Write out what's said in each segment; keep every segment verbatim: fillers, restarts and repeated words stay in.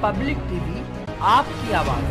Public TV, आपकी आवाज।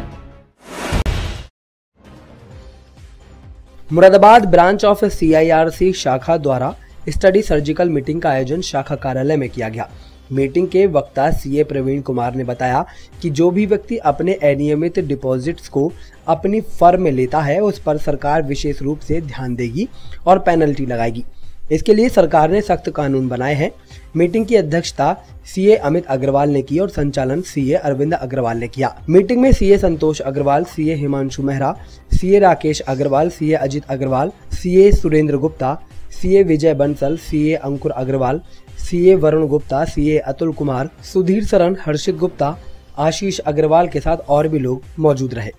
Moradabad branch of CIRC शाखा द्वारा स्टडी सर्जिकल मीटिंग का आयोजन शाखा कार्यालय में किया गया। मीटिंग के वक्ता सीए प्रवीण कुमार ने बताया कि जो भी व्यक्ति अपने अनियमित डिपॉजिट्स को अपनी फर्म में लेता है उस पर सरकार विशेष रूप से ध्यान देगी और पेनल्टी लगाएगी। इसके लिए सरकार ने सख्त कानून बनाए हैं। मीटिंग की अध्यक्षता सीए अमित अग्रवाल ने की और संचालन सीए अरविंद अग्रवाल ने किया। मीटिंग में CA Santosh Agarwal, CA Himanshu Mehra, CA Rakesh Agarwal, CA Ajit Agarwal, CA Surendra Gupta, CA Vijay Bansal, CA Ankur Agarwal, CA Varun Gupta, CA Atul Kumar, Sudhir Saran, Harshit Gupta, Ashish Agarwal के साथ और भी लोग मौजूद रहे।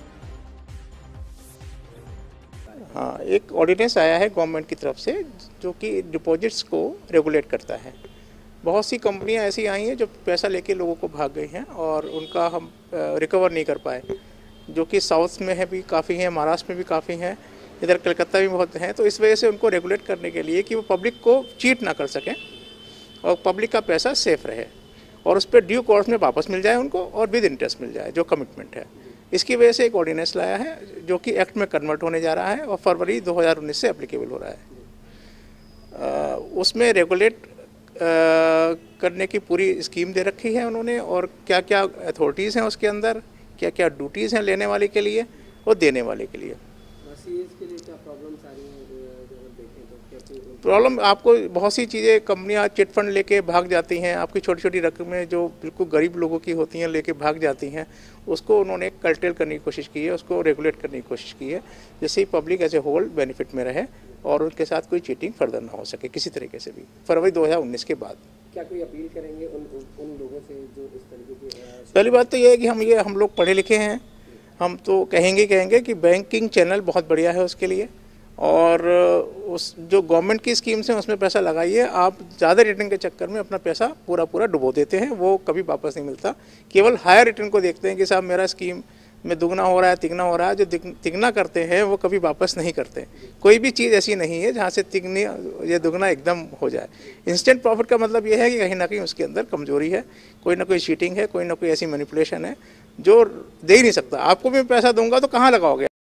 हाँ, एक ऑर्डिनेंस आया है गवर्नमेंट की तरफ से जो कि डिपॉजिट्स को रेगुलेट करता है। बहुत सी कंपनियां ऐसी आई हैं जो पैसा लेके लोगों को भाग गई हैं और उनका हम रिकवर नहीं कर पाए, जो कि साउथ में है भी काफ़ी हैं, महाराष्ट्र में भी काफ़ी हैं, इधर कलकत्ता भी बहुत हैं। तो इस वजह से उनको रेगुलेट करने के लिए कि वो पब्लिक को चीट ना कर सकें और पब्लिक का पैसा सेफ रहे और उस पर ड्यू कोर्स में वापस मिल जाए उनको और विद इंटरेस्ट मिल जाए जो कमिटमेंट है। इसकी वजह से एक ऑर्डिनेंस लाया है जो कि एक्ट में कन्वर्ट होने जा रहा है और फरवरी दो हज़ार उन्नीस से एप्लीकेबल हो रहा है। आ, उसमें रेगुलेट करने की पूरी स्कीम दे रखी है उन्होंने और क्या क्या अथॉरिटीज़ हैं उसके अंदर, क्या क्या ड्यूटीज़ हैं लेने वाले के लिए और देने वाले के लिए। प्रॉब्लम आपको बहुत सी चीज़ें, कंपनियां चिट फंड लेके भाग जाती हैं, आपकी छोटी छोटी रकमें जो बिल्कुल गरीब लोगों की होती हैं लेके भाग जाती हैं, उसको उन्होंने कर्टेल करने की कोशिश की है, उसको रेगुलेट करने की कोशिश की है जिससे public as a whole benefit में रहे और उनके साथ कोई चीटिंग फर्दर ना हो सके किसी तरीके से भी फरवरी दो हज़ार उन्नीस के बाद। क्या कोई अपील करेंगे उन उन लोगों से जो इस तरीके की? पहली बात तो ये है कि हम ये हम लोग पढ़े लिखे हैं, हम तो कहेंगे कहेंगे कि बैंकिंग चैनल बहुत बढ़िया है उसके लिए और उस जो गवर्नमेंट की स्कीम्स हैं उसमें पैसा लगाइए। आप ज़्यादा रिटर्न के चक्कर में अपना पैसा पूरा पूरा डुबो देते हैं, वो कभी वापस नहीं मिलता। केवल हायर रिटर्न को देखते हैं कि साहब मेरा स्कीम में दुगना हो रहा है, तिगना हो रहा है। जो तिगना करते हैं वो कभी वापस नहीं करते। कोई भी चीज़ ऐसी नहीं है जहाँ से तिगनी या दुगना एकदम हो जाए। इंस्टेंट प्रॉफिट का मतलब ये है कि कहीं ना कहीं उसके अंदर कमजोरी है, कोई ना कोई चीटिंग है, कोई ना कोई ऐसी मैनिपुलेशन है जो दे ही नहीं सकता। आपको भी मैं पैसा दूंगा तो कहाँ लगाओगे?